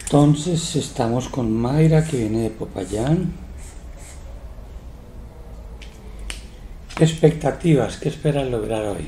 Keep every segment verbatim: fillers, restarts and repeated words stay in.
Entonces estamos con Mayra, que viene de Popayán. Expectativas, ¿qué esperas lograr hoy?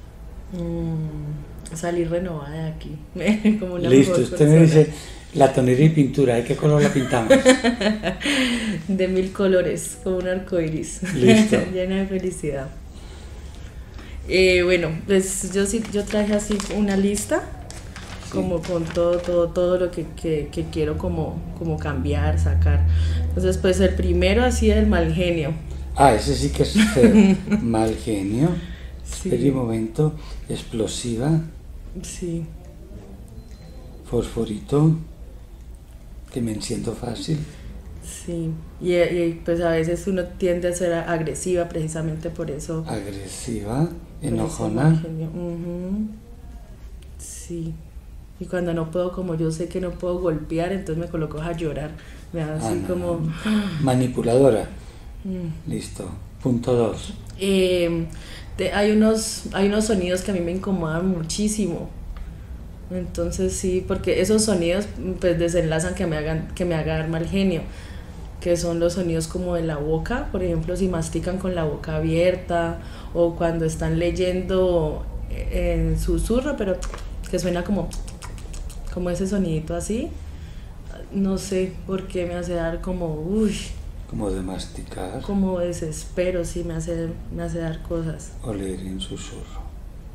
Mm, salir renovada de aquí. Como una Listo, mejor usted persona. me dice la tonería y pintura, ¿de qué color la pintamos? De mil colores, como un arco iris. Listo. Llena de felicidad. Eh, bueno, pues yo sí, yo traje así una lista, sí, como con todo, todo, todo lo que, que, que quiero como, como cambiar, sacar. Entonces, pues el primero así el mal genio. Ah, ese sí que es feo. Mal genio. Sí. Espera un momento. Explosiva. Sí. Fosforito. Que me enciendo fácil. Sí. Y, y pues a veces uno tiende a ser agresiva precisamente por eso. Agresiva. Enojona. Mal genio. Uh-huh. Sí. Y cuando no puedo, como yo sé que no puedo golpear, entonces me coloco a llorar. Me da así ah, no. como... Manipuladora. Mm. Listo. Punto dos. Eh, te, hay, unos, hay unos sonidos que a mí me incomodan muchísimo. Entonces sí, porque esos sonidos pues desenlazan que me hagan, que me hagan mal genio. Que son los sonidos como de la boca, por ejemplo, si mastican con la boca abierta o cuando están leyendo en susurro, pero que suena como, como ese sonidito así. No sé por qué me hace dar como, uy. Como de masticar. Como desespero, sí, me hace, me hace dar cosas. O leer en susurro.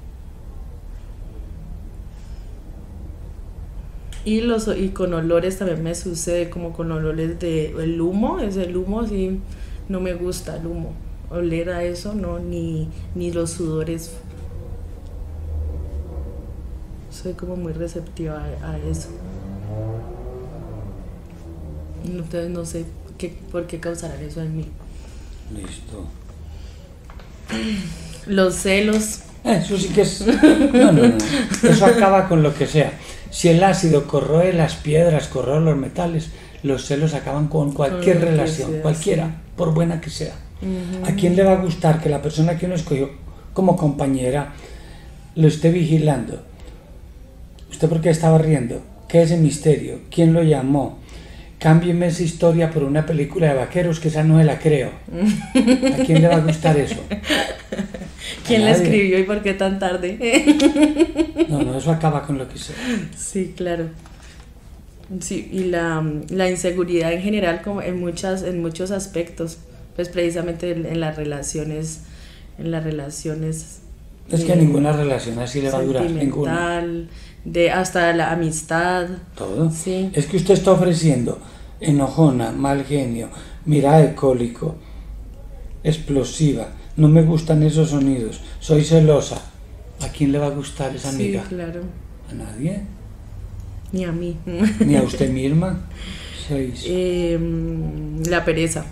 Y, los, y con olores también me sucede, como con olores de el humo, es el humo, sí, no me gusta el humo. Oler a eso, no, ni, ni los sudores. Soy como muy receptiva a, a eso. Entonces no sé qué, por qué causarán eso en mí. Listo. Los celos. Eso sí que es... No, no, no. Eso acaba con lo que sea. Si el ácido corroe las piedras, corroe los metales, los celos acaban con cualquier con relación, sea, cualquiera, sí, por buena que sea. Uh-huh. ¿A quién le va a gustar que la persona que uno escogió como compañera lo esté vigilando? ¿Usted por qué estaba riendo? ¿Qué es el misterio? ¿Quién lo llamó? Cámbieme esa historia por una película de vaqueros, que esa no se la creo. ¿A quién le va a gustar eso? ¿Quién la escribió y por qué tan tarde? No, no, eso acaba con lo que sea. Sí, claro. Sí, y la, la inseguridad en general, como en muchas, en muchos aspectos, pues precisamente en, en las relaciones, en las relaciones. Es que eh, ninguna relación así le va a durar, ninguna. De hasta la amistad. Todo. Sí. Es que usted está ofreciendo enojona, mal genio, mirada de cólico, explosiva. No me gustan esos sonidos. Soy celosa. ¿A quién le va a gustar esa amiga? Sí, claro. ¿A nadie? Ni a mí. ¿Ni a usted misma? Seis. Eh, la pereza.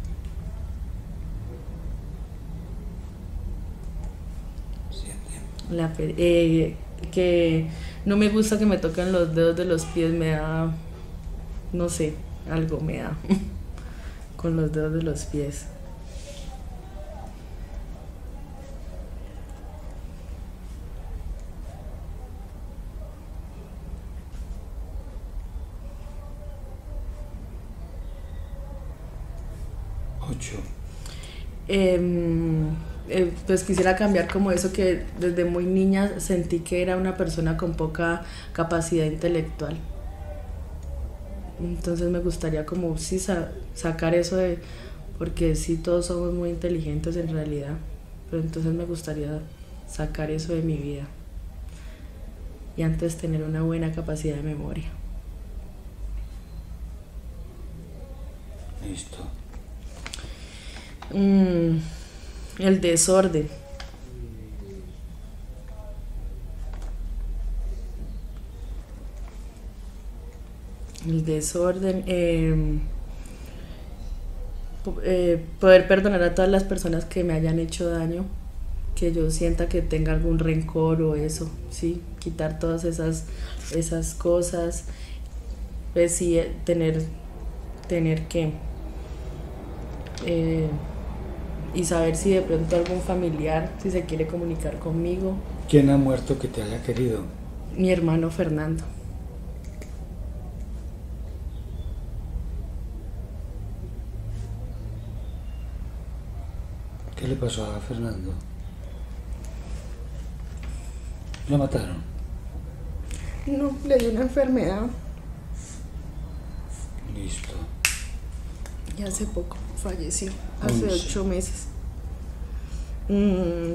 Siete. La per eh, que no me gusta que me toquen los dedos de los pies, me da, no sé, algo me da con los dedos de los pies. Ocho. Eh, eh, pues quisiera cambiar como eso que desde muy niña sentí que era una persona con poca capacidad intelectual. Entonces me gustaría como sí sa sacar eso de, porque sí todos somos muy inteligentes en realidad, pero entonces me gustaría sacar eso de mi vida y antes tener una buena capacidad de memoria. Listo. Mm, el desorden. El desorden. Eh, eh, poder perdonar a todas las personas que me hayan hecho daño, que yo sienta que tenga algún rencor o eso, sí, quitar todas esas, esas cosas, pues sí, tener, tener que, eh, y saber si de pronto algún familiar, si se quiere comunicar conmigo. ¿Quién ha muerto que te haya querido? Mi hermano Fernando. ¿Qué le pasó a Fernando? ¿Lo mataron? No, le dio una enfermedad. Listo. Y hace poco falleció, hace Once. ocho meses. Mm.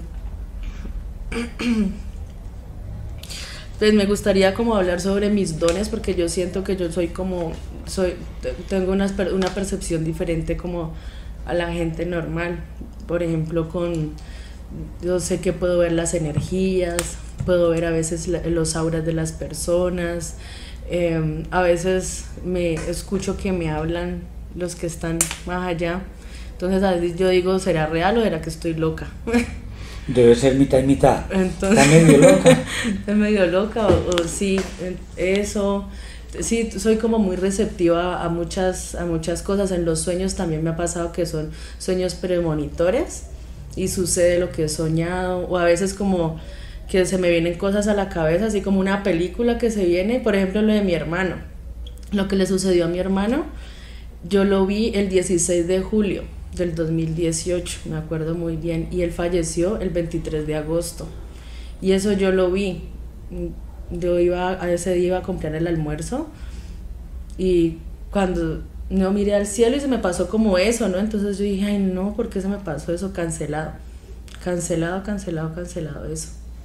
Pues me gustaría como hablar sobre mis dones, porque yo siento que yo soy como, soy, tengo una, una percepción diferente como a la gente normal. Por ejemplo, con, yo sé que puedo ver las energías, puedo ver a veces la, los auras de las personas, eh, a veces me escucho que me hablan los que están más allá. Entonces a veces yo digo, ¿será real o será que estoy loca? Debe ser mitad y mitad. Entonces, está medio loca. Está medio loca o, o sí, eso. Sí, soy como muy receptiva a muchas, a muchas cosas. En los sueños también me ha pasado que son sueños premonitores y sucede lo que he soñado, o a veces como que se me vienen cosas a la cabeza, así como una película que se viene. Por ejemplo, lo de mi hermano, lo que le sucedió a mi hermano, yo lo vi el dieciséis de julio del dos mil dieciocho, me acuerdo muy bien, y él falleció el veintitrés de agosto, y eso yo lo vi. Yo iba a ese día iba a comprar el almuerzo y cuando no miré al cielo y se me pasó como eso, ¿no? Entonces yo dije, ay no, ¿por qué se me pasó eso? Cancelado, cancelado, cancelado, cancelado eso.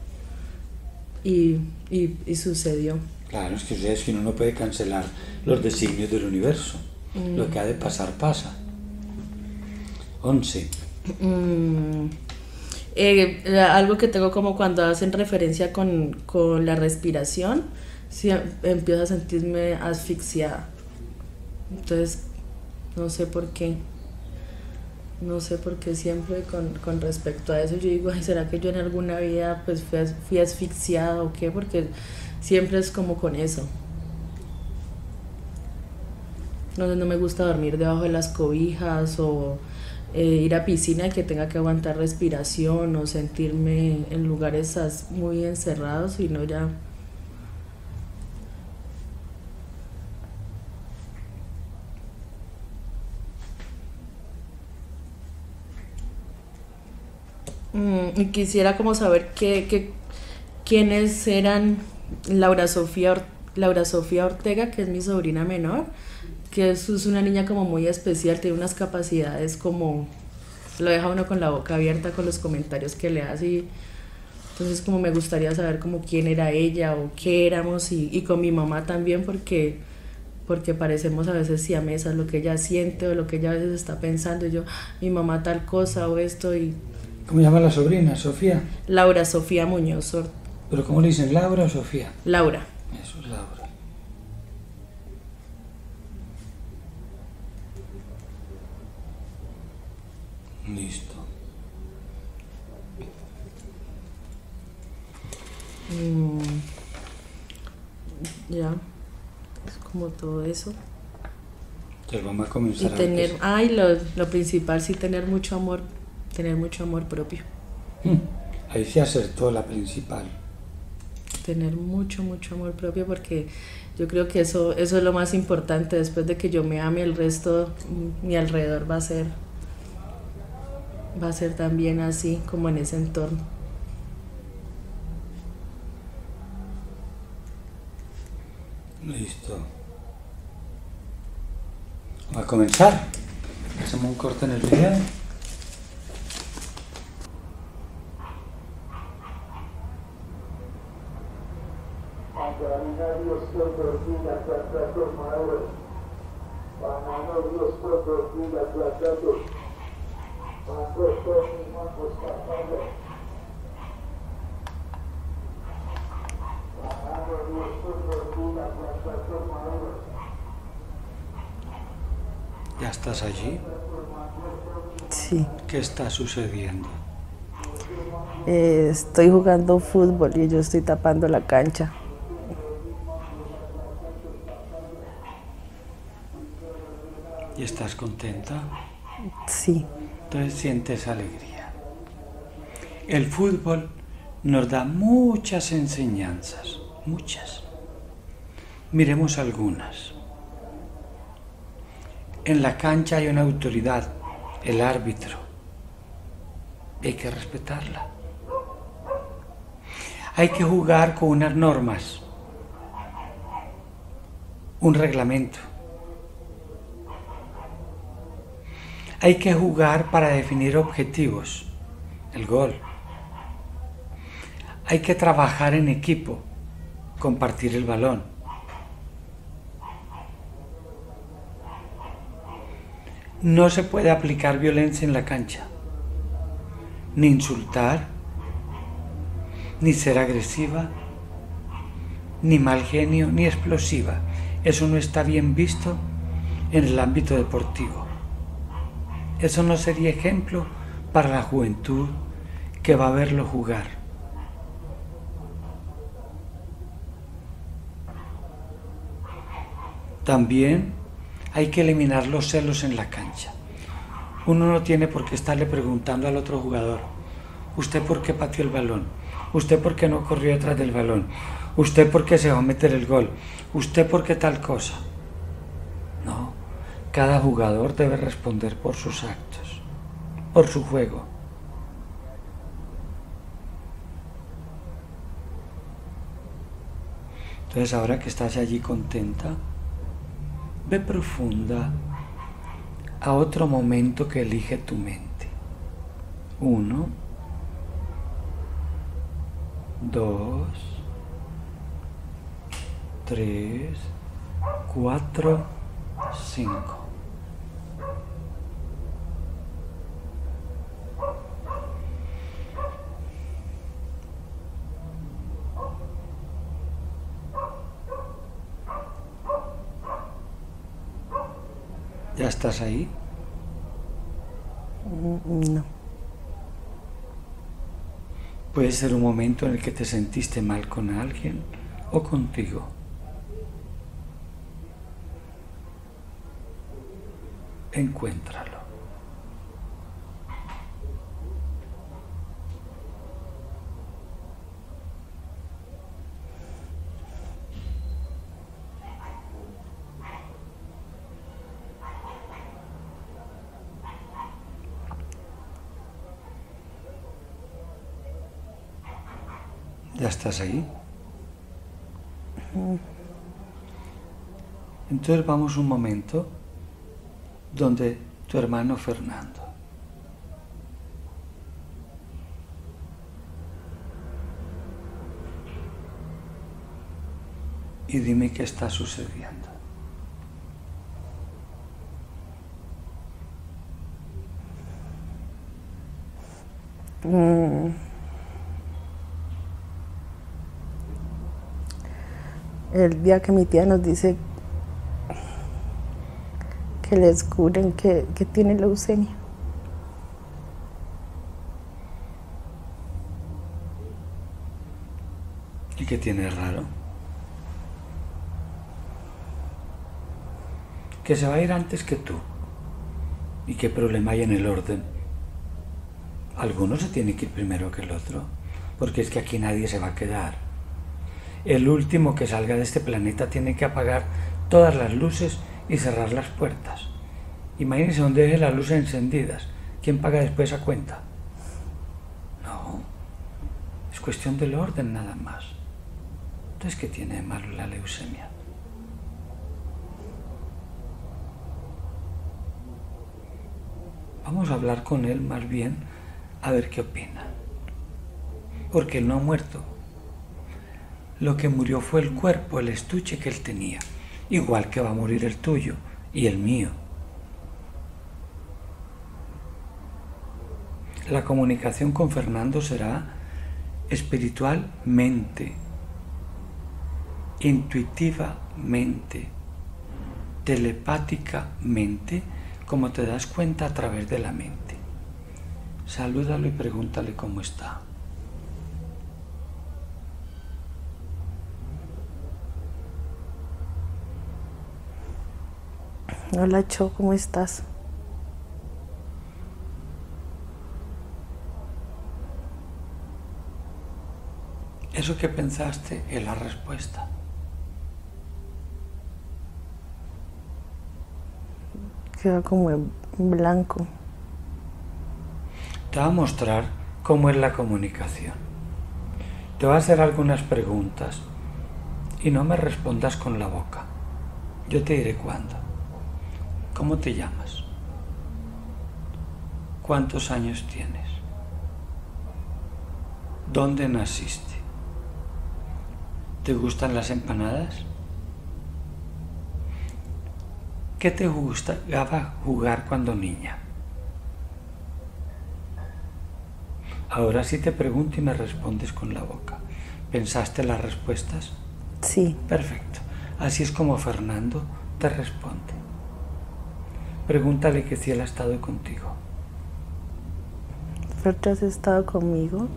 Y, y, y sucedió. Claro, es que es que uno no puede cancelar los designios del universo. Mm. Lo que ha de pasar, pasa. once. Mm. Eh, algo que tengo como cuando hacen referencia con, con la respiración, sí, empiezo a sentirme asfixiada. Entonces, no sé por qué. No sé por qué siempre con, con respecto a eso yo digo, ay, ¿será que yo en alguna vida pues fui, fui asfixiada o qué? Porque siempre es como con eso. No, no me gusta dormir debajo de las cobijas o eh, ir a piscina y que tenga que aguantar respiración o sentirme en lugares muy encerrados, sino ya... Mm, y quisiera como saber qué, qué, quiénes eran Laura Sofía, Or- Laura Sofía Ortega, que es mi sobrina menor, que es, es una niña como muy especial, tiene unas capacidades como, lo deja uno con la boca abierta con los comentarios que le hace, y entonces como me gustaría saber como quién era ella o qué éramos, y, y con mi mamá también, porque, porque parecemos a veces siamesas, lo que ella siente o lo que ella a veces está pensando, y yo, mi mamá tal cosa o esto, y... ¿Cómo llama la sobrina? ¿Sofía? Laura Sofía Muñoz. ¿Pero cómo le dicen, Laura o Sofía? Laura. Eso es Laura. Listo. Mm, ya, es como todo eso. Ya vamos a comenzar. Y tener, a ay, lo, lo principal, sí, tener mucho amor, tener mucho amor propio. Hmm. Ahí se acertó la principal. Tener mucho, mucho amor propio, porque yo creo que eso, eso es lo más importante. Después de que yo me ame, el resto, mi alrededor va a ser, va a ser también así, como en ese entorno. Listo. Vamos a comenzar. Hacemos un corte en el video. ¿Ya estás allí? Sí. ¿Qué está sucediendo? Eh, estoy jugando fútbol y yo estoy tapando la cancha. ¿Y estás contenta? Sí. Entonces sientes alegría. El fútbol nos da muchas enseñanzas, muchas. Miremos algunas. En la cancha hay una autoridad, el árbitro. y hay que respetarla. Hay que jugar con unas normas, un reglamento. Hay que jugar para definir objetivos, el gol. Hay que trabajar en equipo, compartir el balón. No se puede aplicar violencia en la cancha, ni insultar, ni ser agresiva, ni mal genio, ni explosiva. Eso no está bien visto en el ámbito deportivo. Eso no sería ejemplo para la juventud que va a verlo jugar. También hay que eliminar los celos en la cancha. Uno no tiene por qué estarle preguntando al otro jugador: ¿usted por qué pateó el balón? ¿Usted por qué no corrió detrás del balón? ¿Usted por qué se va a meter el gol? ¿Usted por qué tal cosa? No, cada jugador debe responder por sus actos, por su juego. Entonces, ahora que estás allí contenta, ve profunda a otro momento que elige tu mente. Uno, dos, tres, cuatro, cinco. ¿Ya estás ahí? No. Puede ser un momento en el que te sentiste mal con alguien o contigo. Encuéntralo. ¿Ya estás ahí? Entonces vamos un momento donde tu hermano Fernando. Y dime qué está sucediendo. Mm. El día que mi tía nos dice que le descubren que, que tiene leucemia. ¿Y qué tiene raro? Que se va a ir antes que tú. ¿Y qué problema hay en el orden? Alguno se tiene que ir primero que el otro, porque es que aquí nadie se va a quedar. El último que salga de este planeta tiene que apagar todas las luces y cerrar las puertas. Imagínense donde deje las luces encendidas. ¿Quién paga después esa cuenta? No, es cuestión del orden nada más. Entonces, ¿qué tiene de malo la leucemia? Vamos a hablar con él más bien a ver qué opina. Porque él no ha muerto. Lo que murió fue el cuerpo, el estuche que él tenía. Igual que va a morir el tuyo y el mío. La comunicación con Fernando será espiritualmente, intuitivamente, telepáticamente, como te das cuenta a través de la mente. Salúdalo y pregúntale cómo está. Hola, Cho, ¿cómo estás? Eso que pensaste es la respuesta. Queda como en blanco. Te voy a mostrar cómo es la comunicación. Te voy a hacer algunas preguntas y no me respondas con la boca. Yo te diré cuándo. ¿Cómo te llamas? ¿Cuántos años tienes? ¿Dónde naciste? ¿Te gustan las empanadas? ¿Qué te gustaba jugar cuando niña? Ahora sí te pregunto y me respondes con la boca. ¿Pensaste las respuestas? Sí. Perfecto. Así es como Fernando te responde. Pregúntale que si él ha estado contigo. ¿Tú has estado conmigo?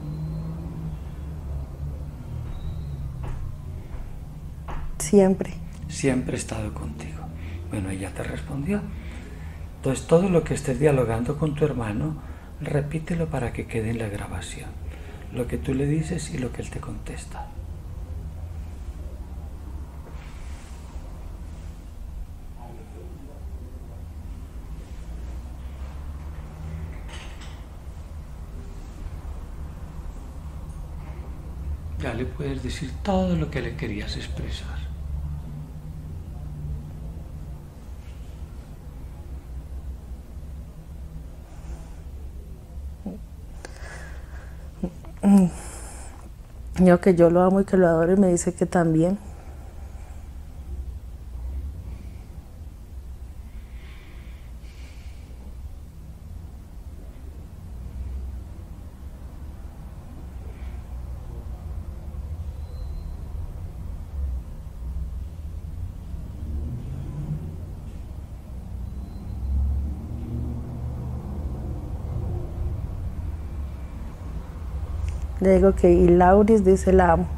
Siempre. Siempre he estado contigo. Bueno, ella te respondió. Entonces todo lo que estés dialogando con tu hermano, repítelo para que quede en la grabación. Lo que tú le dices y lo que él te contesta. Ya le puedes decir todo lo que le querías expresar. Yo que yo lo amo y que lo adoro, y me dice que también. Le digo que y Lauris dice la amo.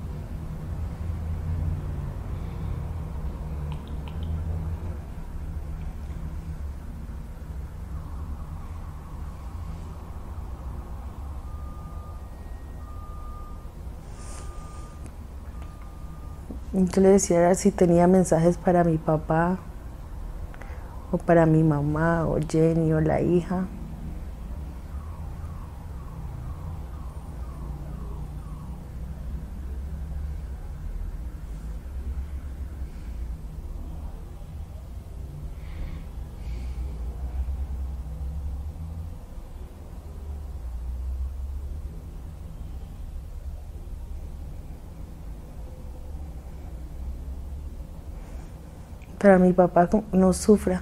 Yo le decía si tenía mensajes para mi papá, o para mi mamá, o Jenny, o la hija. Para mi papá no sufra.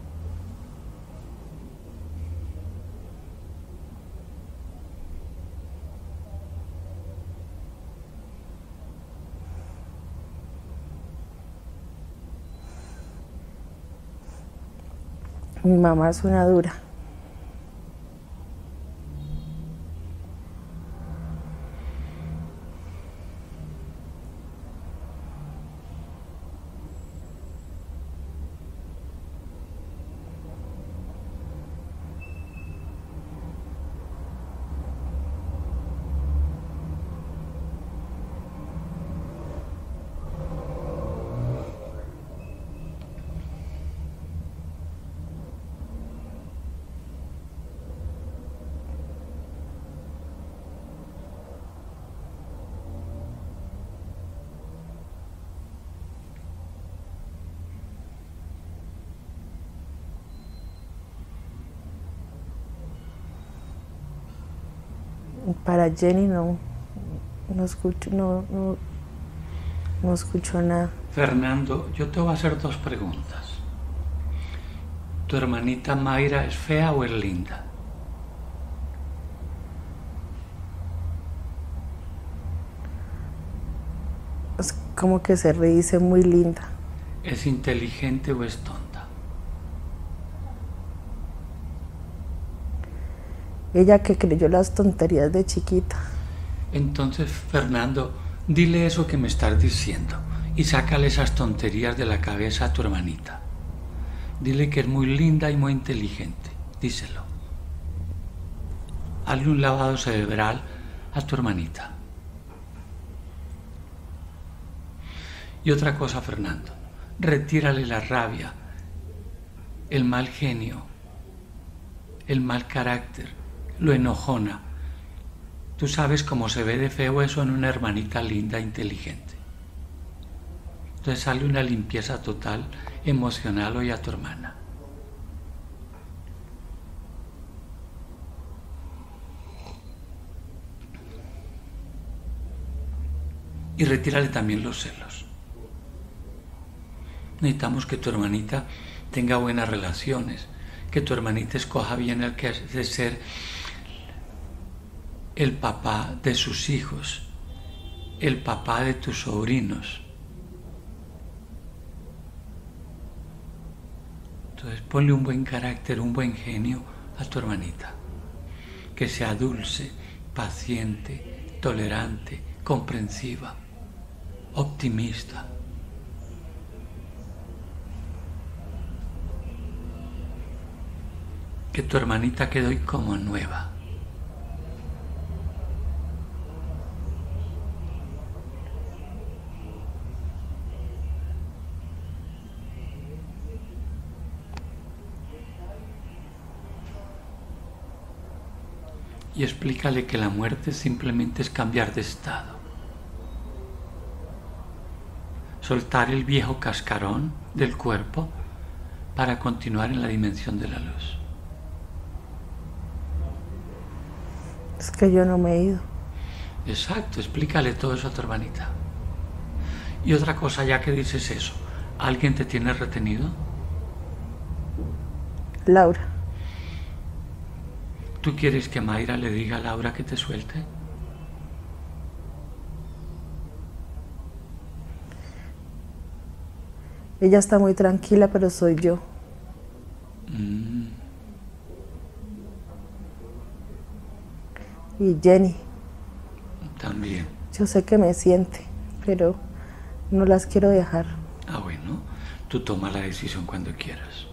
Mi mamá es una dura. Para Jenny no, no escucho, no, no, no escucho nada. Fernando, yo te voy a hacer dos preguntas. ¿Tu hermanita Mayra es fea o es linda? Es como que se dice muy linda. ¿Es inteligente o es tonta? Ella que creyó las tonterías de chiquita. Entonces, Fernando, dile eso que me estás diciendo y sácale esas tonterías de la cabeza a tu hermanita. Dile que es muy linda y muy inteligente. Díselo. Hazle un lavado cerebral a tu hermanita. Y otra cosa, Fernando, retírale la rabia, el mal genio, el mal carácter lo enojona. Tú sabes cómo se ve de feo eso en una hermanita linda, inteligente. Entonces sale una limpieza total, emocional hoy a tu hermana. Y retírale también los celos. Necesitamos que tu hermanita tenga buenas relaciones, que tu hermanita escoja bien el que hace ser el papá de sus hijos, el papá de tus sobrinos. Entonces ponle un buen carácter, un buen genio a tu hermanita, que sea dulce, paciente, tolerante, comprensiva, optimista. Que tu hermanita quede hoy como nueva. Y explícale que la muerte simplemente es cambiar de estado. Soltar el viejo cascarón del cuerpo para continuar en la dimensión de la luz. Es que yo no me he ido. Exacto, explícale todo eso a tu hermanita. Y otra cosa, ya que dices eso, ¿alguien te tiene retenido? Laura. ¿Tú quieres que Mayra le diga a Laura que te suelte? Ella está muy tranquila, pero soy yo. Mm. Y Jenny. También. Yo sé que me siente, pero no las quiero dejar. Ah, bueno, tú toma la decisión cuando quieras.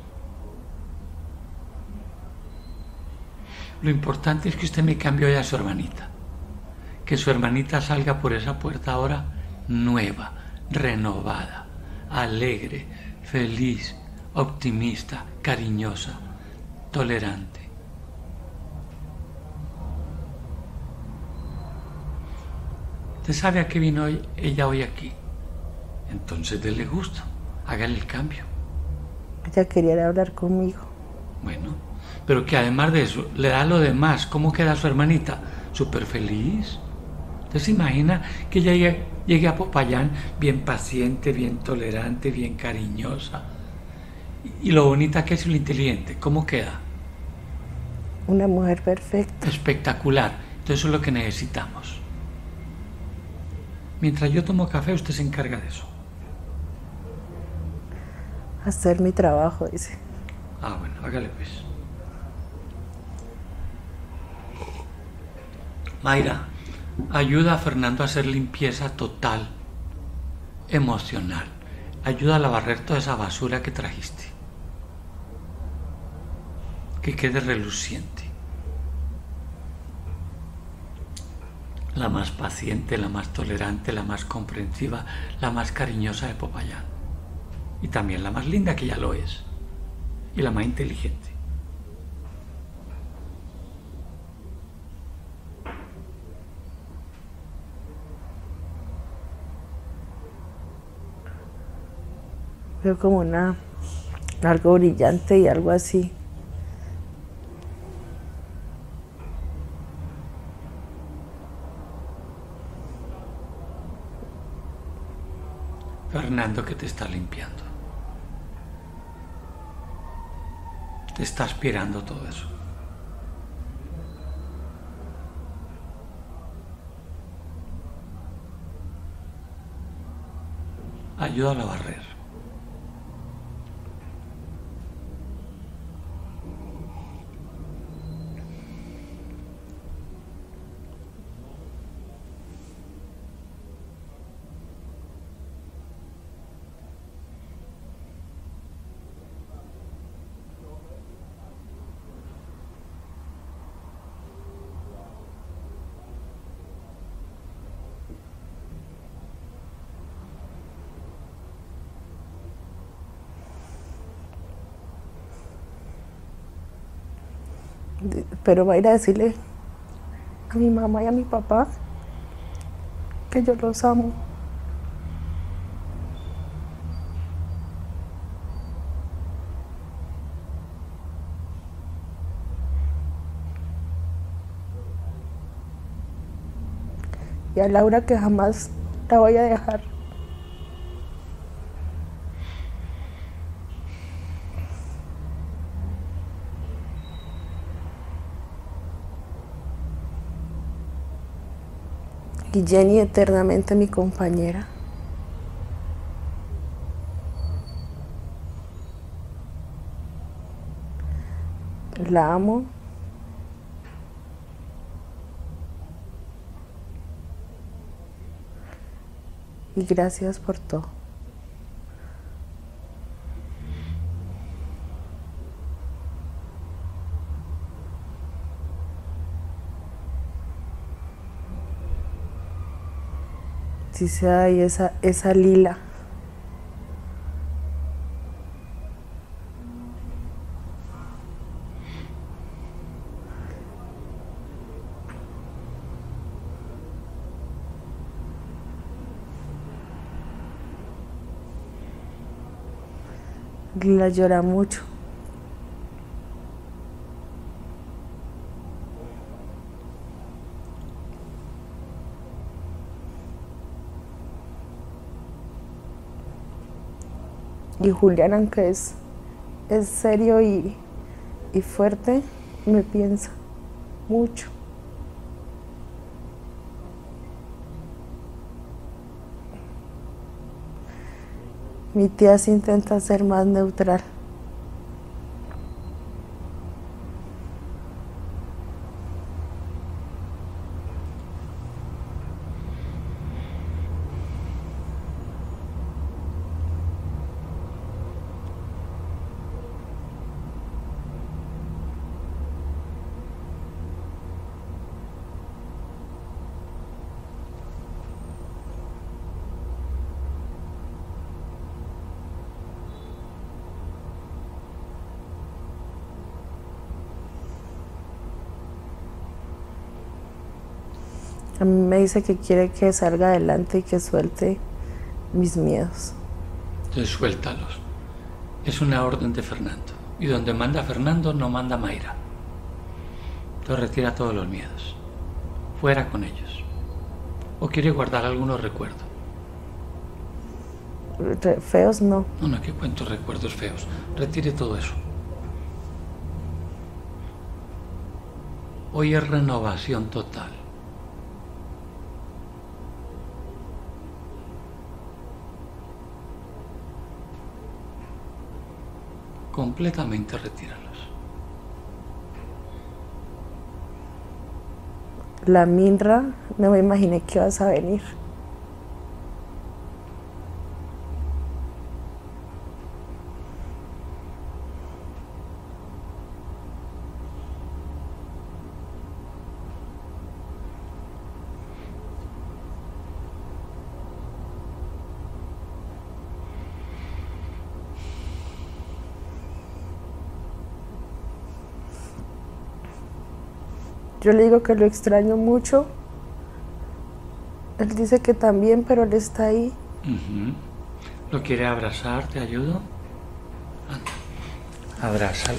Lo importante es que usted me cambie hoy a su hermanita. Que su hermanita salga por esa puerta ahora nueva, renovada, alegre, feliz, optimista, cariñosa, tolerante. ¿Usted sabe a qué vino hoy, ella hoy aquí? Entonces déle gusto, hágale el cambio. Ella quería hablar conmigo. Bueno, pero que además de eso, le da lo demás. ¿Cómo queda su hermanita? Súper feliz. ¿Usted se imagina que ella llegue, llegue a Popayán bien paciente, bien tolerante, bien cariñosa? Y, y lo bonita que es y lo inteligente. ¿Cómo queda? Una mujer perfecta. Espectacular. Entonces eso es lo que necesitamos. Mientras yo tomo café, usted se encarga de eso. Hacer mi trabajo, dice. Ah, bueno, hágale pues. Mayra, ayuda a Fernando a hacer limpieza total, emocional. Ayúdala a barrer toda esa basura que trajiste. Que quede reluciente. La más paciente, la más tolerante, la más comprensiva, la más cariñosa de Popayán. Y también la más linda, que ya lo es. Y la más inteligente. Veo como una, algo brillante y algo así. Fernando, que te está limpiando. Te está aspirando todo eso. Ayúdalo a barrer. pero va a ir a decirle a mi mamá y a mi papá que yo los amo. Y a Laura que jamás la voy a dejar. Y Jenny eternamente mi compañera. La amo. Y gracias por todo. Si sea ahí esa, esa lila. Lila llora mucho. Y Julián, aunque es, es serio y, y fuerte, me piensa mucho. Mi tía se intenta ser más neutral. A mí me dice que quiere que salga adelante y que suelte mis miedos. Entonces suéltalos. Es una orden de Fernando. Y donde manda Fernando no manda Mayra. Entonces retira todos los miedos. Fuera con ellos. ¿O quiere guardar algunos recuerdos? Re- feos no. No, no, que cuento recuerdos feos. Retire todo eso. Hoy es renovación total. Completamente retíralos. La Minra, no me imaginé que ibas a venir. Yo le digo que lo extraño mucho. Él dice que también, pero él está ahí. Uh-huh. ¿Lo quiere abrazar? ¿Te ayudo? Anda. Abrázalo.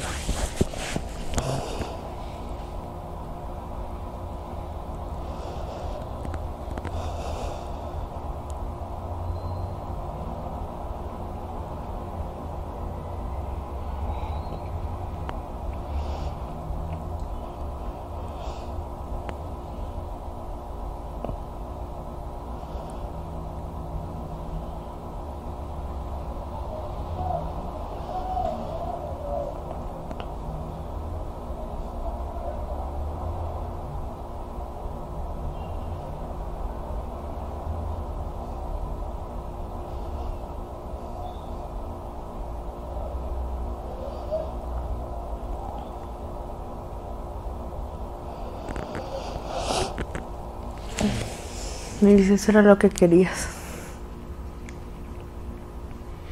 Me dice, eso era lo que querías.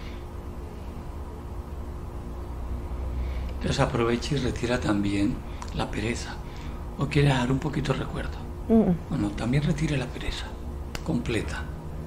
Entonces aprovecha y retira también La pereza. ¿O quiere dejar un poquito de recuerdo? Mm. Bueno, también retire la pereza. Completa.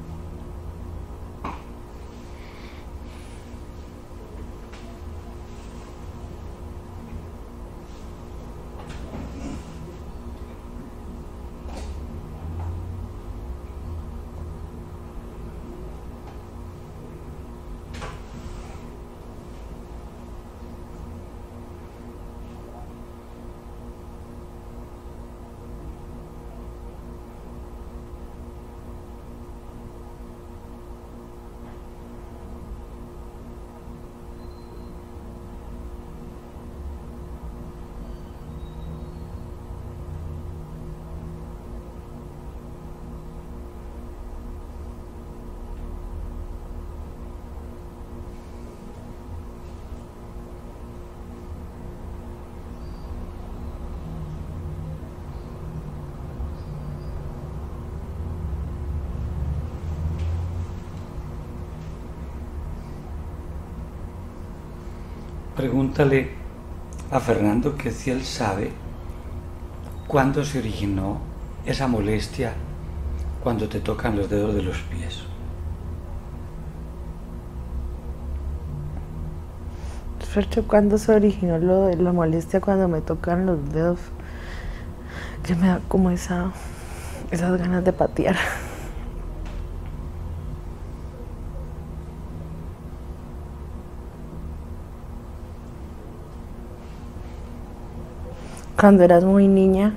Pregúntale a Fernando que si él sabe cuándo se originó esa molestia cuando te tocan los dedos de los pies. Fercho, ¿cuándo se originó lo de la molestia cuando me tocan los dedos? Que me da como esa, esas ganas de patear. Cuando eras muy niña.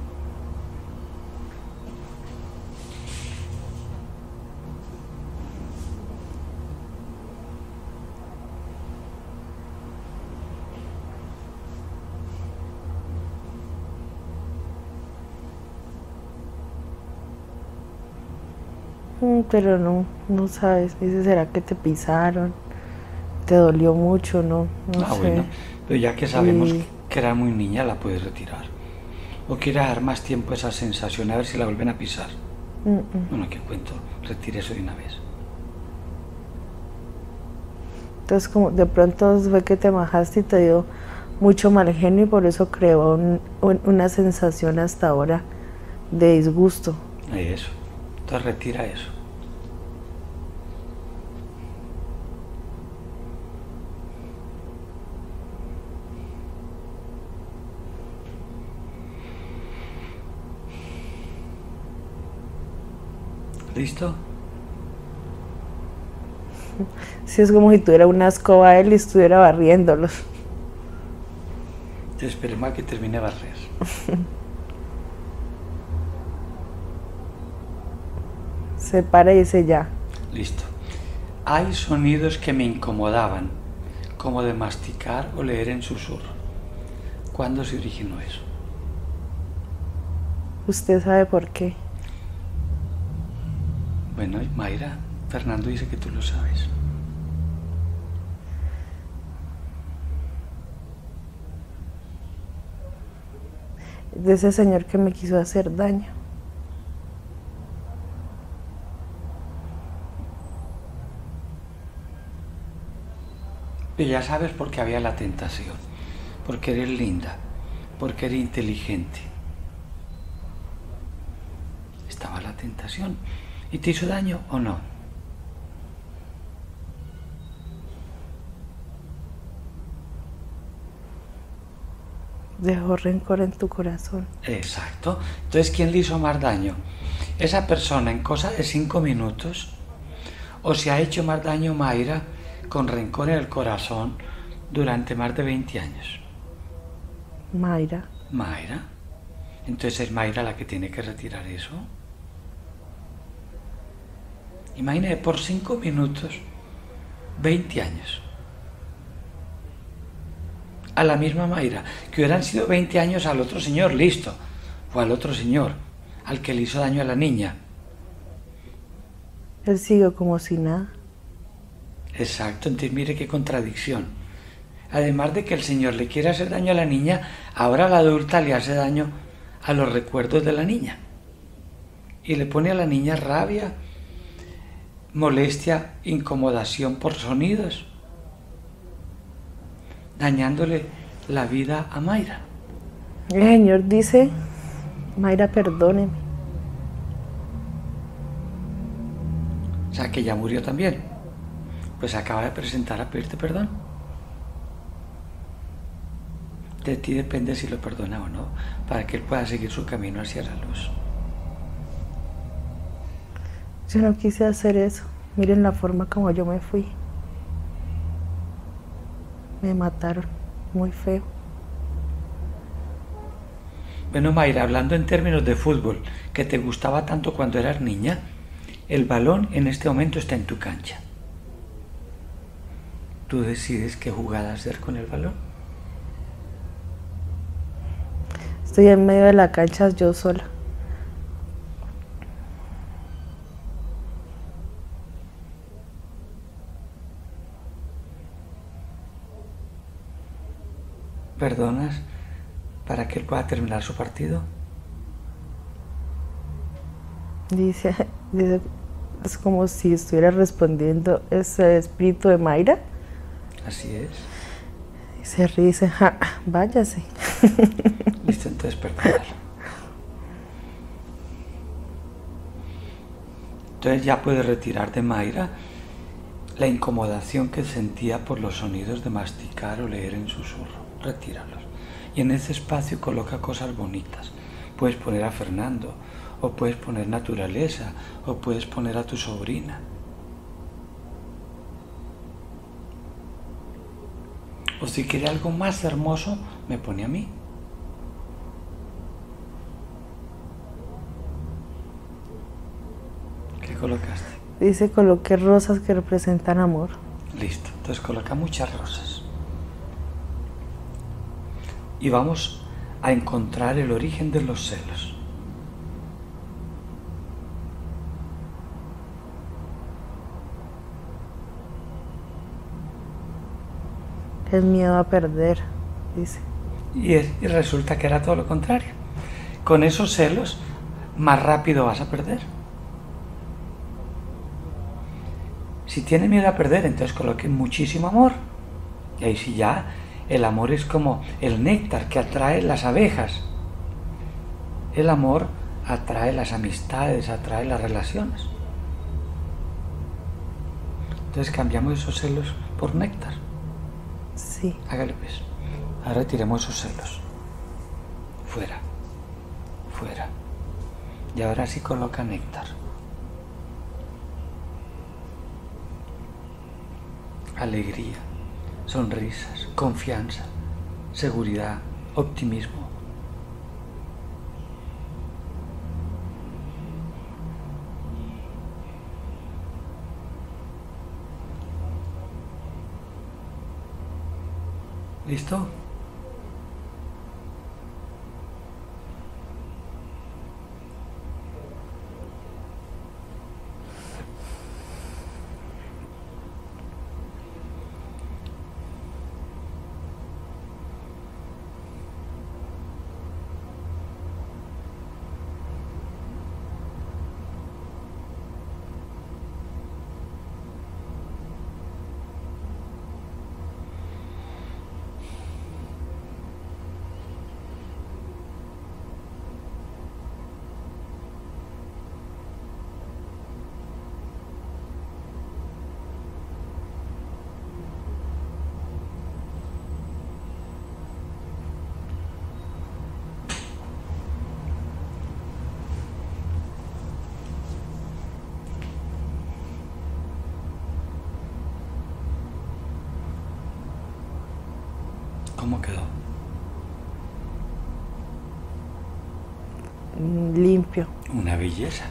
Mm, Pero no, no sabes. Dice, ¿será que te pisaron? ¿Te dolió mucho? No, no Ah, sé. bueno, pero ya que sabemos Y- que era muy niña, la puedes retirar. ¿O quiere dejar más tiempo esa sensación a ver si la vuelven a pisar? Mm, mm. Bueno, ¿qué cuento? Retire eso de una vez. Entonces, como de pronto fue que te bajaste y te dio mucho mal genio y por eso creó un- un- una sensación hasta ahora de disgusto. Eso. Entonces retira eso. ¿Listo? Sí, es como si tuviera una escoba él y estuviera barriéndolos. Entonces esperemos a que termine de barrer. Se para y dice ya. Listo. Hay sonidos que me incomodaban, como de masticar o leer en susurro. ¿Cuándo se originó eso? Usted sabe por qué. Bueno, Mayra, Fernando dice que tú lo sabes. De ese señor que me quiso hacer daño. Y ya sabes por qué había la tentación. Porque eres linda, porque eres inteligente. Estaba la tentación. ¿Y te hizo daño o no? Dejó rencor en tu corazón. Exacto. Entonces, ¿quién le hizo más daño? ¿Esa persona en cosa de cinco minutos? ¿O se ha hecho más daño Mayra con rencor en el corazón durante más de veinte años? Mayra. Mayra. Entonces es Mayra la que tiene que retirar eso. Imagínate, por cinco minutos, veinte años. A la misma Mayra, que hubieran sido veinte años al otro señor, listo. O al otro señor, al que le hizo daño a la niña. Él siguió como si nada. Exacto, entonces mire qué contradicción. Además de que el señor le quiere hacer daño a la niña, ahora la adulta le hace daño a los recuerdos de la niña. Y le pone a la niña rabia, molestia, incomodación por sonidos, dañándole la vida a Mayra. El Señor dice, Mayra, perdóneme. O sea, que ya murió también. Pues acaba de presentar a pedirte perdón. De ti depende si lo perdona o no, para que él pueda seguir su camino hacia la luz. Yo no quise hacer eso. Miren la forma como yo me fui. Me mataron muy feo. Bueno, Mayra, hablando en términos de fútbol, que te gustaba tanto cuando eras niña, el balón en este momento está en tu cancha. ¿Tú decides qué jugada hacer con el balón? Estoy en medio de la cancha yo sola. ¿Perdonas para que él pueda terminar su partido? Dice, dice, es como si estuviera respondiendo ese espíritu de Mayra. Así es. Y se ríe y dice, ja, váyase. Listo, entonces perdonar. Entonces ya puedes retirar de Mayra la incomodación que sentía por los sonidos de masticar o leer en susurro. Retíralos. Y en ese espacio coloca cosas bonitas. Puedes poner a Fernando, o puedes poner naturaleza, o puedes poner a tu sobrina. O si quiere algo más hermoso, me pone a mí. ¿Qué colocaste? Dice, coloqué rosas que representan amor. Listo, entonces coloca muchas rosas. Y vamos a encontrar el origen de los celos. El miedo a perder, dice. Y, es, y resulta que era todo lo contrario. Con esos celos, más rápido vas a perder. Si tienes miedo a perder, entonces coloquen muchísimo amor. Y ahí sí ya, el amor es como el néctar que atrae las abejas. El amor atrae las amistades, atrae las relaciones. Entonces cambiamos esos celos por néctar. Sí. Hágale pues. Ahora retiremos esos celos. Fuera. Fuera. Y ahora sí coloca néctar. Alegría, sonrisas, confianza, seguridad, optimismo. ¿Listo? ¿Cómo quedó? Limpio. Una belleza.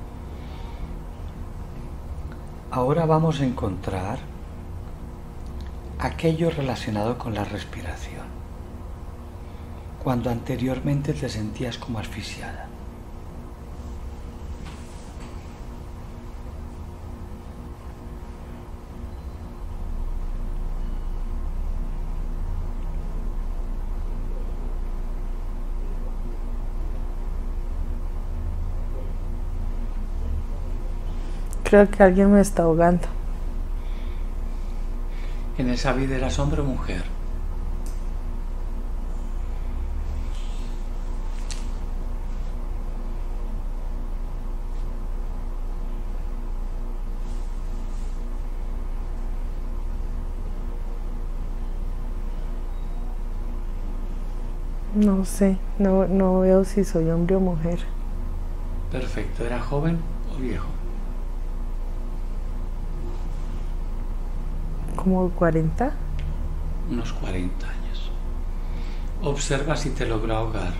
Ahora vamos a encontrar aquello relacionado con la respiración. Cuando anteriormente te sentías como asfixiada. Creo que alguien me está ahogando. En esa vida eras hombre o mujer. No sé, no, no veo si soy hombre o mujer. Perfecto. ¿Era joven o viejo? ¿Como cuarenta? Unos cuarenta años. Observa si te logró ahogar.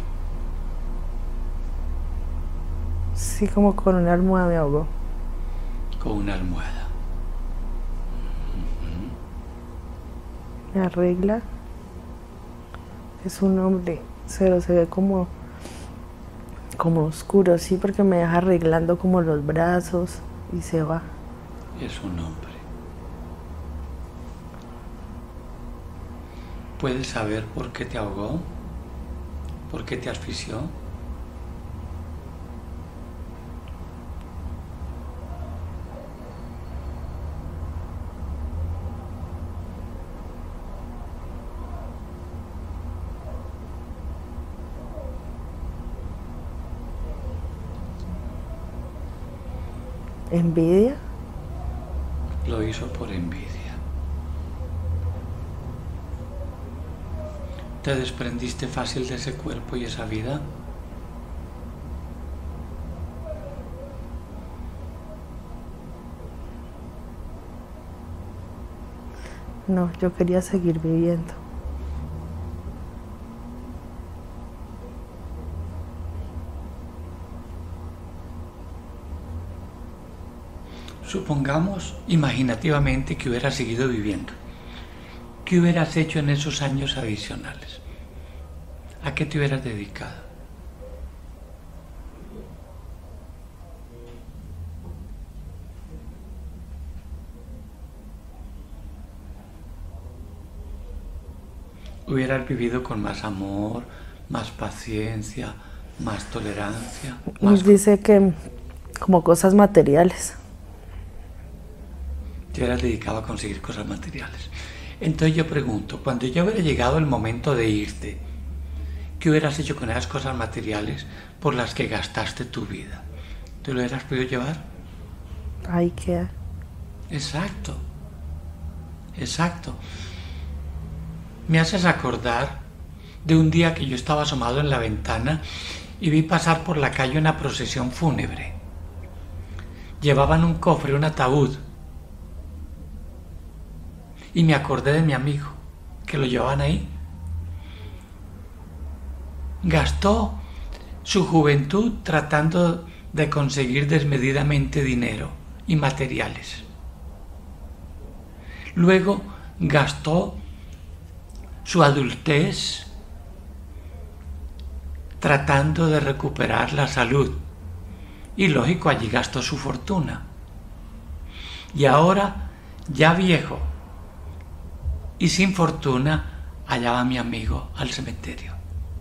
Sí, como con una almohada me ahogó. Con una almohada. Me arregla. Es un hombre, pero se ve como, como oscuro, sí, porque me deja arreglando como los brazos y se va. Es un hombre. ¿Puedes saber por qué te ahogó? ¿Por qué te asfixió? ¿Envidia? Lo hizo por envidia. ¿Te desprendiste fácil de ese cuerpo y esa vida? No, yo quería seguir viviendo. Supongamos imaginativamente que hubieras seguido viviendo. ¿Qué hubieras hecho en esos años adicionales? ¿A qué te hubieras dedicado? ¿Hubieras vivido con más amor, más paciencia, más tolerancia? Más... Dice que como cosas materiales. Te hubieras dedicado a conseguir cosas materiales. Entonces yo pregunto, cuando ya hubiera llegado el momento de irte, ¿qué hubieras hecho con esas cosas materiales por las que gastaste tu vida? ¿Te lo hubieras podido llevar? Ahí queda. Exacto, exacto. Me haces acordar de un día que yo estaba asomado en la ventana y vi pasar por la calle una procesión fúnebre. Llevaban un cofre, un ataúd. Y me acordé de mi amigo, que lo llevaban ahí. Gastó su juventud tratando de conseguir desmedidamente dinero y materiales. Luego gastó su adultez tratando de recuperar la salud. Y lógico, allí gastó su fortuna. Y ahora, ya viejo y sin fortuna, allá va mi amigo al cementerio.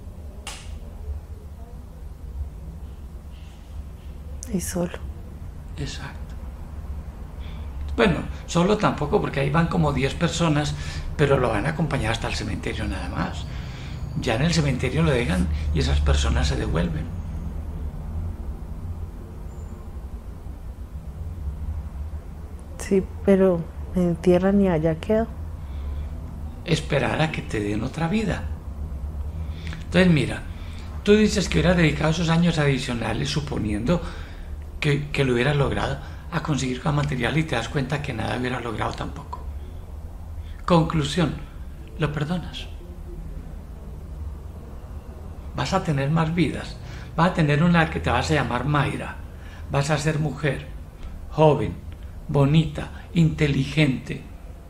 Y solo. Exacto. Bueno, solo tampoco, porque ahí van como diez personas, pero lo van a acompañar hasta el cementerio nada más. Ya en el cementerio lo dejan y esas personas se devuelven. Sí, pero me entierran y allá quedo. Esperar a que te den otra vida. Entonces mira, tú dices que hubieras dedicado esos años adicionales, suponiendo que, que lo hubieras logrado, a conseguir con material y te das cuenta que nada hubieras logrado tampoco. Conclusión, lo perdonas. Vas a tener más vidas. Vas a tener una que te vas a llamar Mayra. Vas a ser mujer, joven, bonita, inteligente,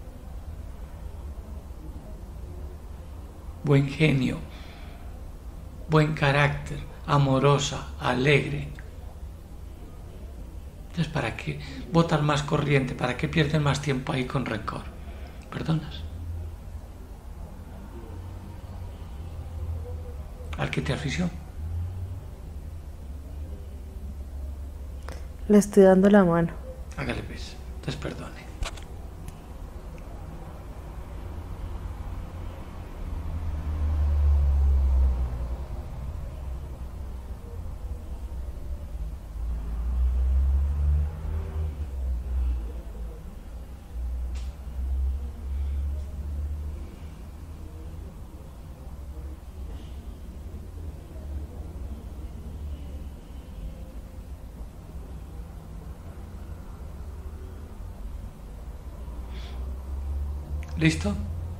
buen genio, buen carácter, amorosa, alegre. Entonces, ¿para qué botar más corriente? ¿Para qué pierden más tiempo ahí con rencor? ¿Perdonas? ¿Al que te asfixió? Le estoy dando la mano. Hágale pues, entonces perdone. ¿Listo?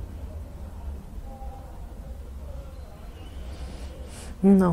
No.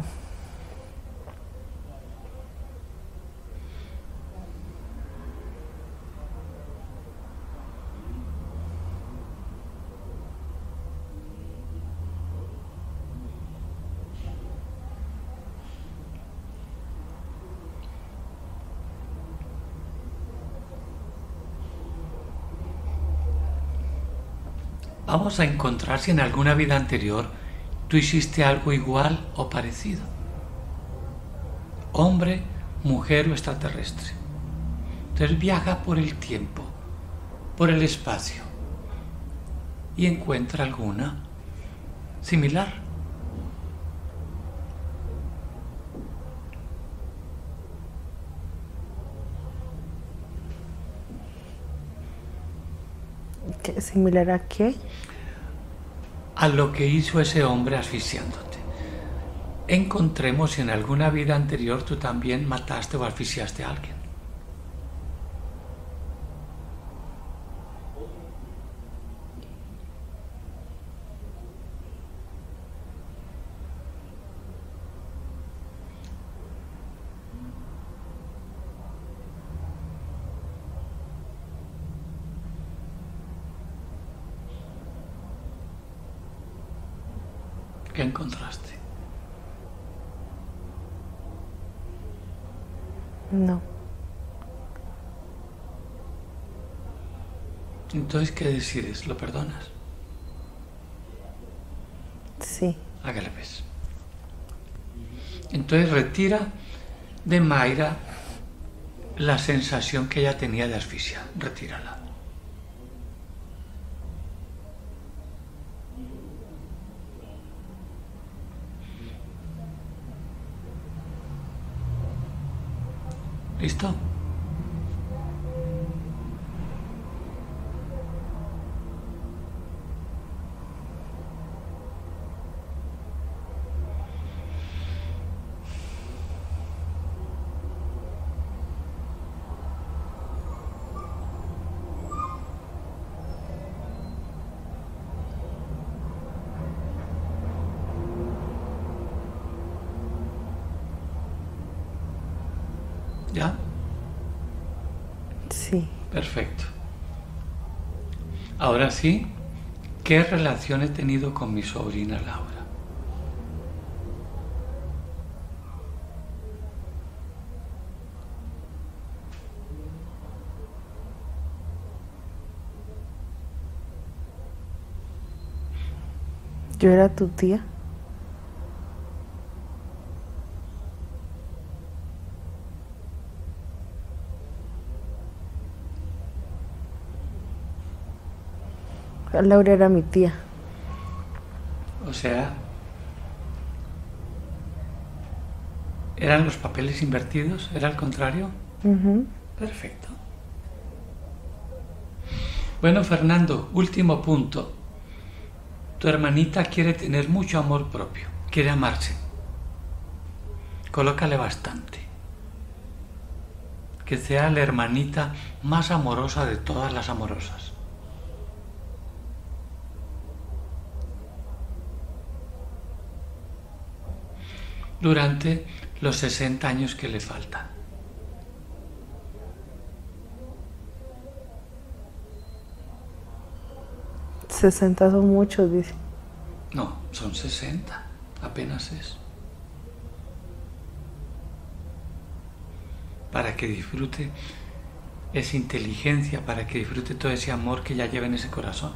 Vamos a encontrar si en alguna vida anterior tú hiciste algo igual o parecido. Hombre, mujer o extraterrestre. Entonces viaja por el tiempo, por el espacio y encuentra alguna similar. ¿Qué, ¿Similar a qué? A lo que hizo ese hombre asfixiándote. Encontremos si en alguna vida anterior tú también mataste o asfixiaste a alguien. ¿Qué encontraste? No. Entonces, ¿qué decides? ¿Lo perdonas? Sí. Hágale pues. Entonces retira de Mayra la sensación que ella tenía de asfixia. Retírala. ¿Listo? ¿Ya? Sí. Perfecto. Ahora sí, ¿qué relación he tenido con mi sobrina Laura? Yo era tu tía. Laura era mi tía. O sea, ¿eran los papeles invertidos? ¿Era al contrario? Uh-huh. Perfecto. Bueno, Fernando, último punto. Tu hermanita quiere tener mucho amor propio, quiere amarse. Colócale bastante. Que sea la hermanita más amorosa de todas las amorosas. Durante los sesenta años que le faltan. sesenta son muchos, dice. No, son sesenta, apenas es. Para que disfrute esa inteligencia, para que disfrute todo ese amor que ya lleva en ese corazón.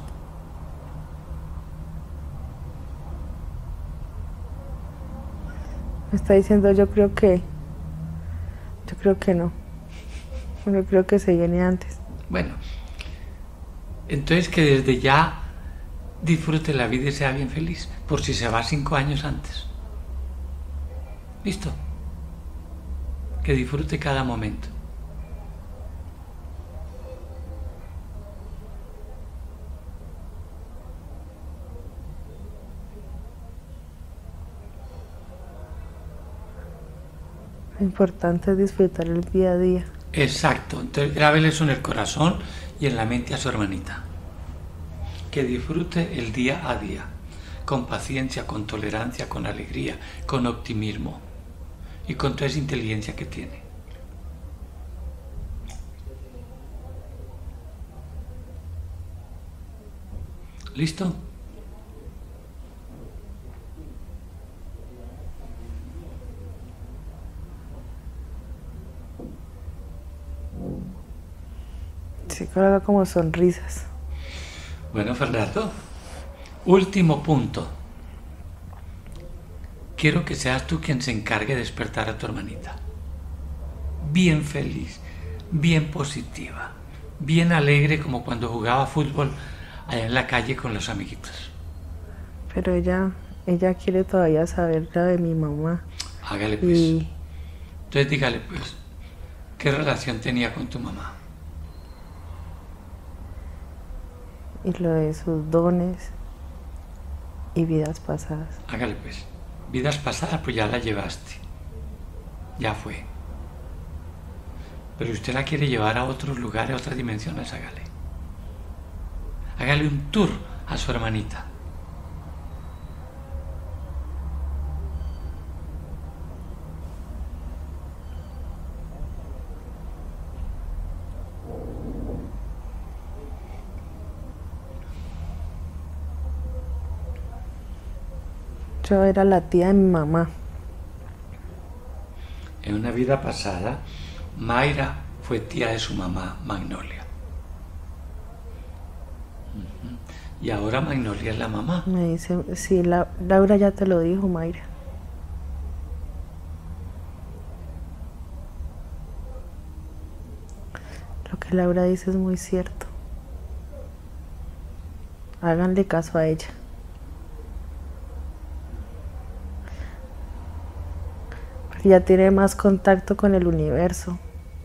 Me está diciendo, yo creo que, yo creo que no. Yo creo que se viene antes. Bueno, entonces que desde ya disfrute la vida y sea bien feliz, por si se va cinco años antes. ¿Listo? Que disfrute cada momento. Lo importante es disfrutar el día a día. Exacto. Entonces grábele eso en el corazón y en la mente a su hermanita. que disfrute el día a día, con paciencia, con tolerancia, con alegría, con optimismo y con toda esa inteligencia que tiene. ¿Listo? Sí, coloca como sonrisas. Bueno, Fernando, último punto. Quiero que seas tú quien se encargue de despertar a tu hermanita. Bien feliz, bien positiva, bien alegre como cuando jugaba fútbol allá en la calle con los amiguitos. Pero ella, ella quiere todavía saber la de mi mamá. Hágale pues. Y, Entonces dígale pues, ¿qué relación tenía con tu mamá? y lo de sus dones y vidas pasadas. Hágale pues. Vidas pasadas pues ya la llevaste. Ya fue. Pero usted la quiere llevar a otros lugares, a otras dimensiones, hágale. Hágale un tour a su hermanita. Yo era la tía de mi mamá. En una vida pasada, Mayra fue tía de su mamá, Magnolia. Y ahora Magnolia es la mamá. Me dice, sí, la, Laura ya te lo dijo, Mayra. Lo que Laura dice es muy cierto. Háganle caso a ella. Porque ya tiene más contacto con el universo.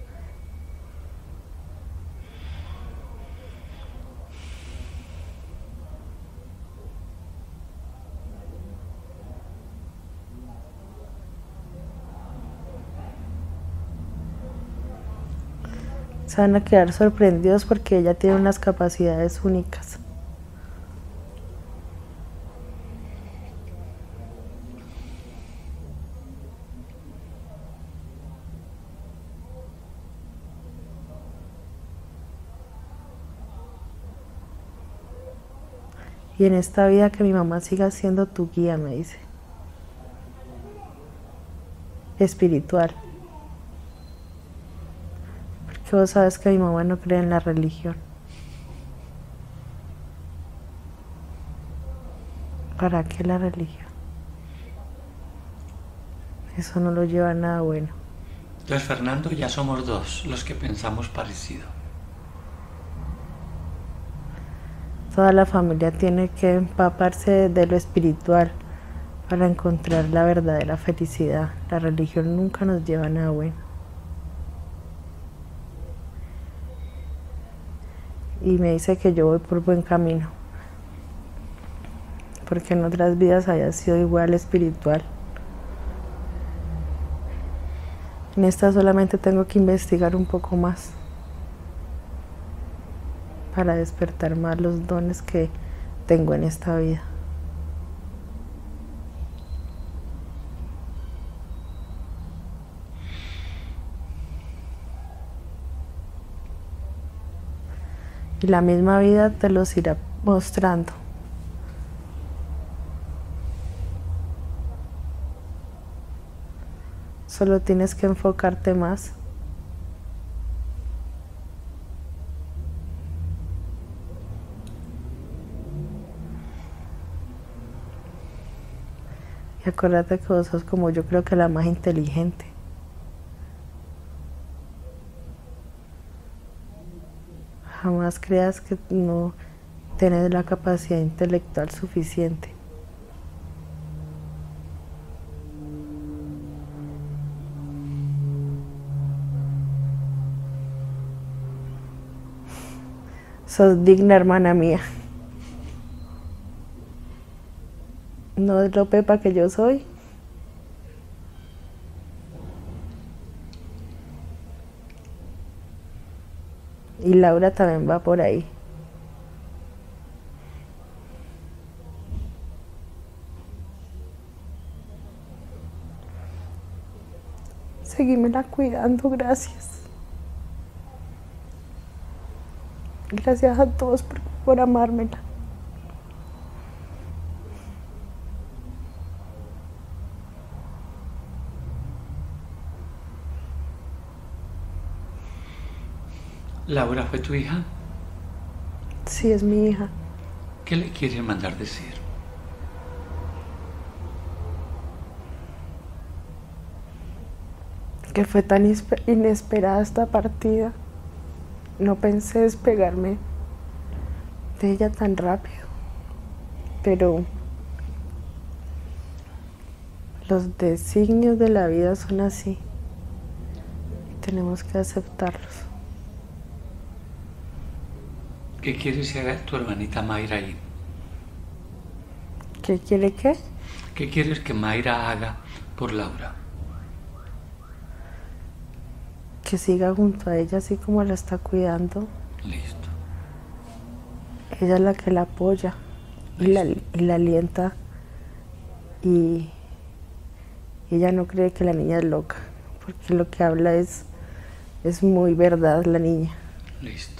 Se van a quedar sorprendidos porque ella tiene unas capacidades únicas. Y en esta vida que mi mamá siga siendo tu guía, me dice. Espiritual. Porque vos sabes que mi mamá no cree en la religión. ¿Para qué la religión? Eso no lo lleva a nada bueno. Entonces, Fernando, ya somos dos los que pensamos parecido. Toda la familia tiene que empaparse de lo espiritual para encontrar la verdadera felicidad. La religión nunca nos lleva a nada bueno. Y me dice que yo voy por buen camino, porque en otras vidas haya sido igual espiritual. En esta solamente tengo que investigar un poco más para despertar más los dones que tengo en esta vida. Y la misma vida te los irá mostrando. Solo tienes que enfocarte más. Y acuérdate que vos sos, como yo creo que la más inteligente. Jamás creas que no tienes la capacidad intelectual suficiente. Sos digna, hermana mía. ¿No es lo pepa que yo soy? Y Laura también va por ahí. seguímela cuidando, gracias. Gracias a todos por, por amármela. ¿Laura fue tu hija? Sí, es mi hija. ¿Qué le quieres mandar decir? Que fue tan inesperada esta partida. No pensé despegarme de ella tan rápido, pero los designios de la vida son así. Tenemos que aceptarlos. ¿Qué quieres que haga tu hermanita Mayra ahí? ¿Qué quiere qué? ¿Qué quieres que Mayra haga por Laura? Que siga junto a ella así como la está cuidando. Listo. Ella es la que la apoya y la, y la alienta, y ella no cree que la niña es loca, porque lo que habla es, es muy verdad la niña. Listo.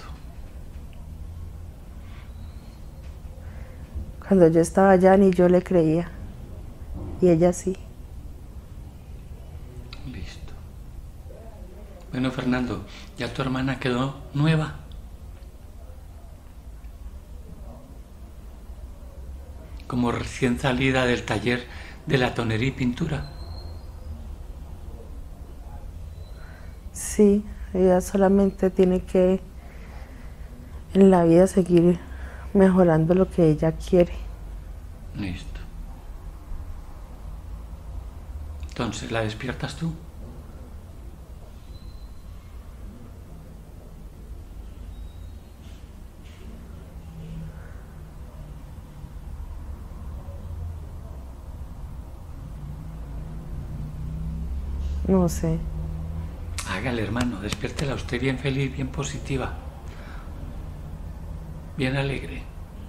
Cuando yo estaba allá ni yo le creía, y ella sí. Listo. Bueno, Fernando, ¿ya tu hermana quedó nueva? Como recién salida del taller de la tonería y pintura. Sí, ella solamente tiene que en la vida seguir mejorando lo que ella quiere. Listo. Entonces, ¿la despiertas tú? No sé. Hágale, hermano, despiértela usted bien feliz, bien positiva, bien alegre.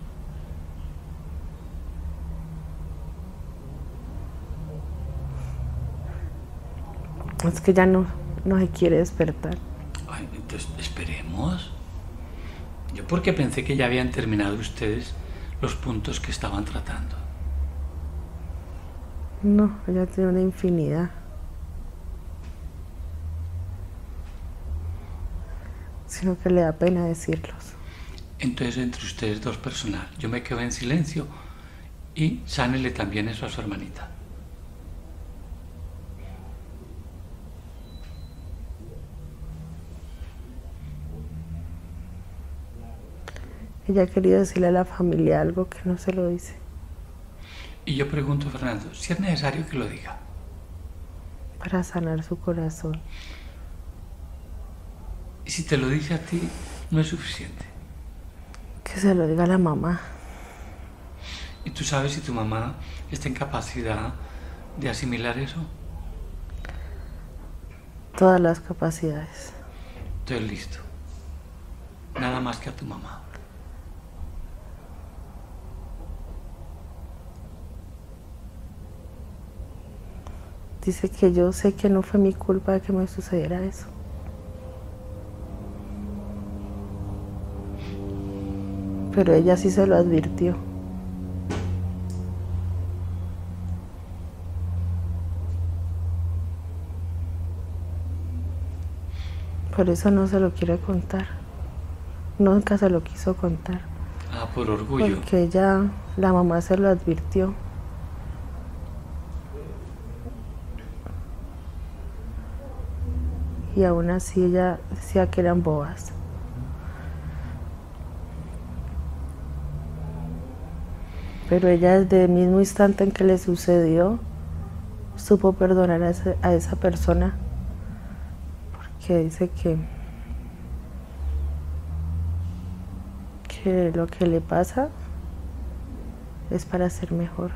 Es que ya no, no se quiere despertar. Ay, entonces, esperemos. Yo porque pensé que ya habían terminado ustedes los puntos que estaban tratando. No, ella tiene una infinidad. Sino que le da pena decirlos. Entonces, entre ustedes dos personal, yo me quedo en silencio y sánele también eso a su hermanita. Ella ha querido decirle a la familia algo que no se lo dice. Y yo pregunto, Fernando, si es necesario que lo diga. Para sanar su corazón. Y si te lo dice a ti, no es suficiente. Que se lo diga a la mamá. ¿Y tú sabes si tu mamá está en capacidad de asimilar eso? Todas las capacidades. Entonces, listo. Nada más que a tu mamá. Dice que yo sé que no fue mi culpa que me sucediera eso. Pero ella sí se lo advirtió. Por eso no se lo quiere contar. Nunca se lo quiso contar. Ah, por orgullo. Porque ella, la mamá se lo advirtió. Y aún así ella decía que eran bobas. Pero ella desde el mismo instante en que le sucedió, supo perdonar a esa, a esa persona, porque dice que, que lo que le pasa es para ser mejor.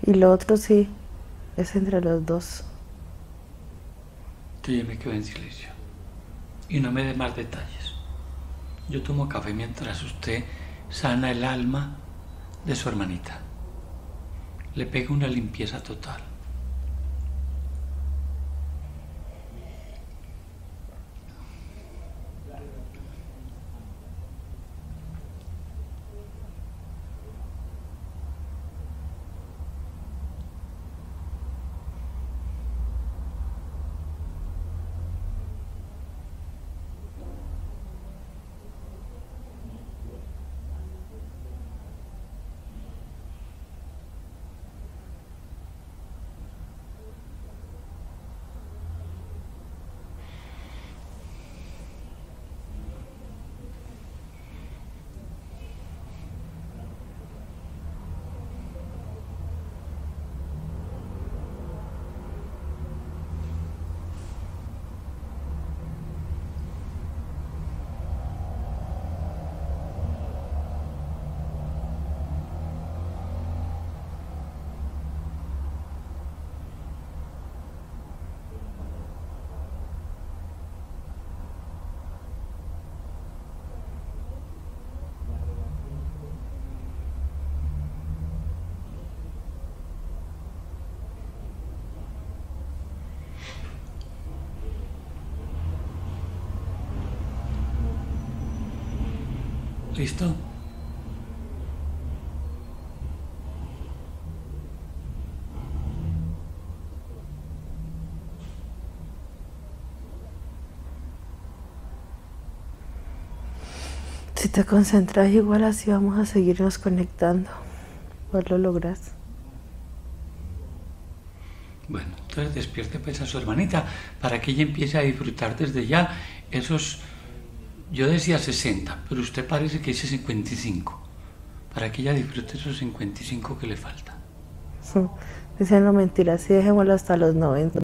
Y lo otro sí, es entre los dos. Yo ya me quedo en silencio. Y no me dé más detalles. Yo tomo café mientras usted sana el alma de su hermanita. Le pega una limpieza total. ¿Listo? Si te concentras igual así vamos a seguirnos conectando. ¿Vos lo lográs? Bueno, entonces despierte pues a su hermanita para que ella empiece a disfrutar desde ya esos, yo decía sesenta, pero usted parece que dice cincuenta y cinco, para que ella disfrute esos cincuenta y cinco que le faltan. Dicen no mentiras, sí, dejémoslo hasta los noventa.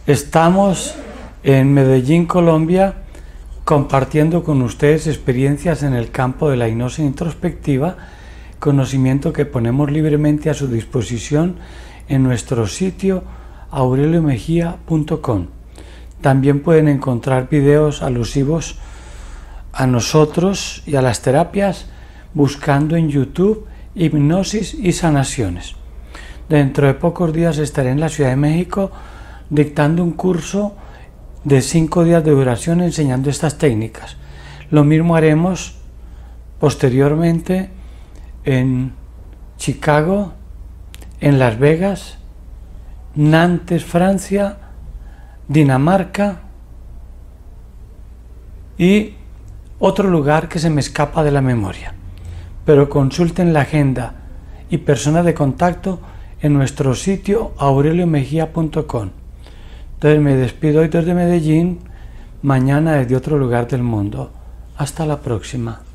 Estamos en Medellín, Colombia, compartiendo con ustedes experiencias en el campo de la hipnosis introspectiva, conocimiento que ponemos libremente a su disposición en nuestro sitio aurelio mejía punto com. También pueden encontrar videos alusivos a nosotros y a las terapias buscando en YouTube hipnosis y sanaciones. Dentro de pocos días estaré en la Ciudad de México dictando un curso de cinco días de duración enseñando estas técnicas. Lo mismo haremos posteriormente en Chicago, en Las Vegas, Nantes, Francia, Dinamarca y otro lugar que se me escapa de la memoria. Pero consulten la agenda y personas de contacto en nuestro sitio aurelio mejía punto com. Entonces me despido hoy desde Medellín, mañana desde otro lugar del mundo. Hasta la próxima.